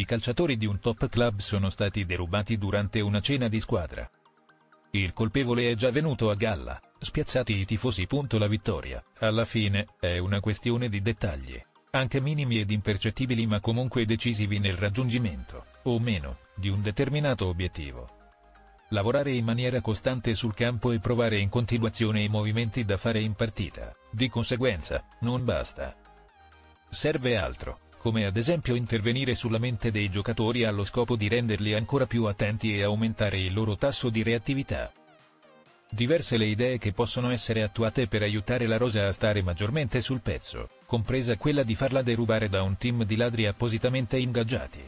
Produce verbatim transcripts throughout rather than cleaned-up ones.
I calciatori di un top club sono stati derubati durante una cena di squadra. Il colpevole è già venuto a galla, spiazzati i tifosi. La vittoria, alla fine, è una questione di dettagli, anche minimi ed impercettibili ma comunque decisivi nel raggiungimento, o meno, di un determinato obiettivo. Lavorare in maniera costante sul campo e provare in continuazione i movimenti da fare in partita, di conseguenza, non basta. Serve altro, come ad esempio intervenire sulla mente dei giocatori allo scopo di renderli ancora più attenti e aumentare il loro tasso di reattività. Diverse le idee che possono essere attuate per aiutare la rosa a stare maggiormente sul pezzo, compresa quella di farla derubare da un team di ladri appositamente ingaggiati.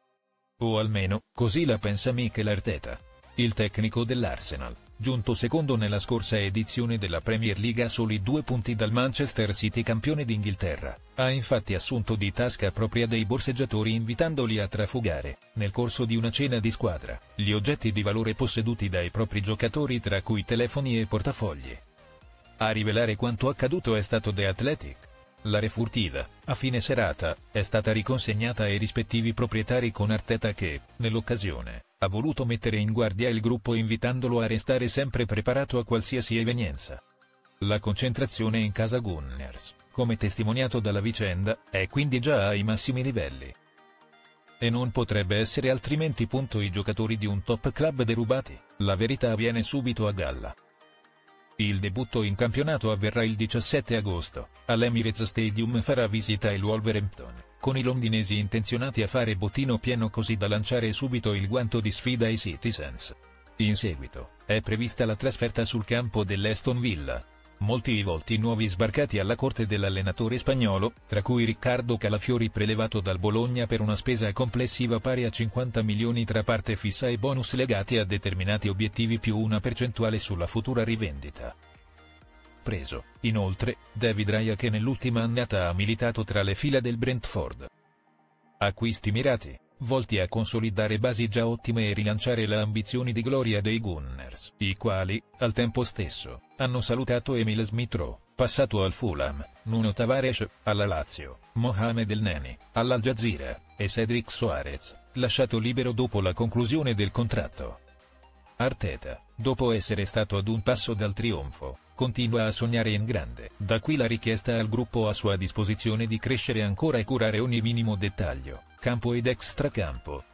O almeno, così la pensa Mikel Arteta. Il tecnico dell'Arsenal, giunto secondo nella scorsa edizione della Premier League a soli due punti dal Manchester City campione d'Inghilterra, ha infatti assunto di tasca propria dei borseggiatori invitandoli a trafugare, nel corso di una cena di squadra, gli oggetti di valore posseduti dai propri giocatori tra cui telefoni e portafogli. A rivelare quanto accaduto è stato The Athletic. La refurtiva, a fine serata, è stata riconsegnata ai rispettivi proprietari con Arteta che, nell'occasione, ha voluto mettere in guardia il gruppo invitandolo a restare sempre preparato a qualsiasi evenienza. La concentrazione in casa Gunners, come testimoniato dalla vicenda, è quindi già ai massimi livelli. E non potrebbe essere altrimenti. I giocatori di un top club derubati, la verità viene subito a galla. Il debutto in campionato avverrà il diciassette agosto, all'Emirates Stadium farà visita il Wolverhampton, con i londinesi intenzionati a fare bottino pieno così da lanciare subito il guanto di sfida ai Citizens. In seguito, è prevista la trasferta sul campo dell'Aston Villa. Molti i volti nuovi sbarcati alla corte dell'allenatore spagnolo, tra cui Riccardo Calafiori prelevato dal Bologna per una spesa complessiva pari a cinquanta milioni tra parte fissa e bonus legati a determinati obiettivi più una percentuale sulla futura rivendita. Preso, inoltre, David Raya che nell'ultima annata ha militato tra le fila del Brentford. Acquisti mirati, volti a consolidare basi già ottime e rilanciare le ambizioni di gloria dei Gunners, i quali, al tempo stesso, hanno salutato Emile Smith-Rowe, passato al Fulham, Nuno Tavares, alla Lazio, Mohamed El Neni, all'Al Jazeera, e Cedric Soares, lasciato libero dopo la conclusione del contratto. Arteta, dopo essere stato ad un passo dal trionfo, continua a sognare in grande, da qui la richiesta al gruppo a sua disposizione di crescere ancora e curare ogni minimo dettaglio, campo ed extracampo,